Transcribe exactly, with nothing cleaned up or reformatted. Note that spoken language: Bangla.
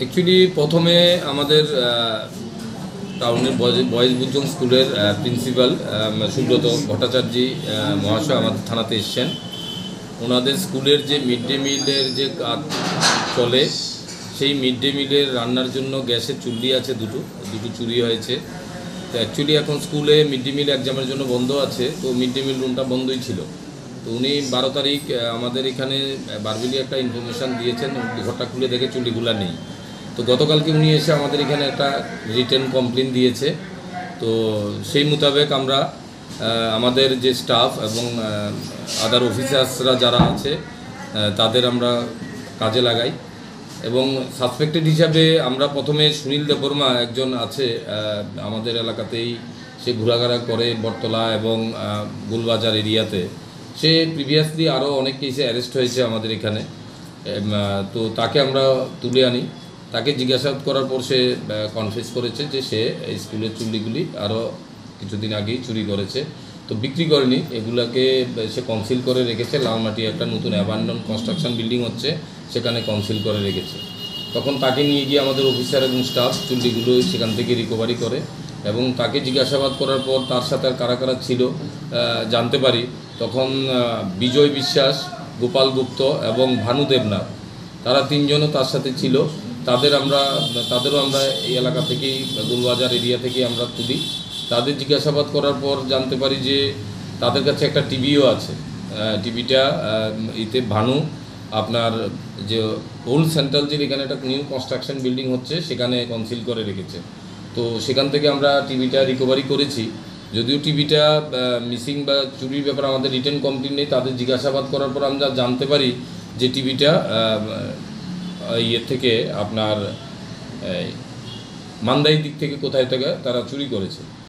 অ্যাকচুয়ালি প্রথমে আমাদের টাউনের বয়েজ বুদ্ধং স্কুলের প্রিন্সিপাল সুব্রত ভট্টাচার্য মহাশয় আমাদের থানাতে এসছেন। ওনাদের স্কুলের যে মিড ডে মিলের যে কাজ চলে সেই মিড ডে মিলের রান্নার জন্য গ্যাসের চুল্লি আছে দুটো দুটো চুরি হয়েছে। তো অ্যাকচুয়ালি এখন স্কুলে মিড ডে মিল এক্সামের জন্য বন্ধ আছে, তো মিড ডে মিল রুমটা বন্ধই ছিল। তো উনি বারো তারিখ আমাদের এখানে বারবিলি একটা ইনফরমেশান দিয়েছেন, ঘরটা খুলে দেখে চুল্লিগুলা নেই। তো গতকালকে উনি এসে আমাদের এখানে একটা রিটেন কমপ্লেন দিয়েছে। তো সেই মোতাবেক আমরা আমাদের যে স্টাফ এবং আদার অফিসার্সরা যারা আছে তাদের আমরা কাজে লাগাই এবং সাসপেক্টেড হিসাবে আমরা প্রথমে সুনীল দেববর্মা একজন আছে আমাদের এলাকাতেই, সে ঘোরাঘোরা করে বটতলা এবং গুলবাজার এরিয়াতে। সে প্রিভিয়াসলি আরও অনেক কেসে অ্যারেস্ট হয়েছে আমাদের এখানে। তো তাকে আমরা তুলে আনি, তাকে জিজ্ঞাসাবাদ করার পর সে কনফেস করেছে যে সে এই স্কুলের চুল্লিগুলি আরও কিছুদিন আগেই চুরি করেছে। তো বিক্রি করেনি, এগুলাকে সে কনসিল করে রেখেছে। লালমাটি একটা নতুন অ্যাবান্ডন কনস্ট্রাকশন বিল্ডিং হচ্ছে, সেখানে কনসিল করে রেখেছে। তখন তাকে নিয়ে গিয়ে আমাদের অফিসার এবং স্টাফ চুল্লিগুলো সেখান থেকে রিকভারি করে এবং তাকে জিজ্ঞাসাবাদ করার পর তার সাথে আর কারা কারা ছিল জানতে পারি। তখন বিজয় বিশ্বাস, গোপাল গুপ্ত এবং ভানু দেবনাথ, তারা তিনজনও তার সাথে ছিল। তাদের আমরা তাদেরও আমরা এই এলাকা থেকেই, গুলবাজার এরিয়া থেকেই আমরা তুলি। তাদের জিজ্ঞাসাবাদ করার পর জানতে পারি যে তাদের কাছে একটা টিভিও আছে। টিভিটা এতে ভানু আপনার যে ওল্ড সেন্ট্রাল যে এখানে একটা নিউ কনস্ট্রাকশন বিল্ডিং হচ্ছে সেখানে কনসিল করে রেখেছে। তো সেখান থেকে আমরা টিভিটা রিকভারি করেছি। যদিও টিভিটা মিসিং বা চুরির ব্যাপারে আমাদের রিটেন কমপ্লেন নেই, তাদের জিজ্ঞাসাবাদ করার পর আমরা জানতে পারি যে টিভিটা ইয়ে থেকে আপনার মান্দাই দিক থেকে কোথায় থেকে তারা চুরি করেছে।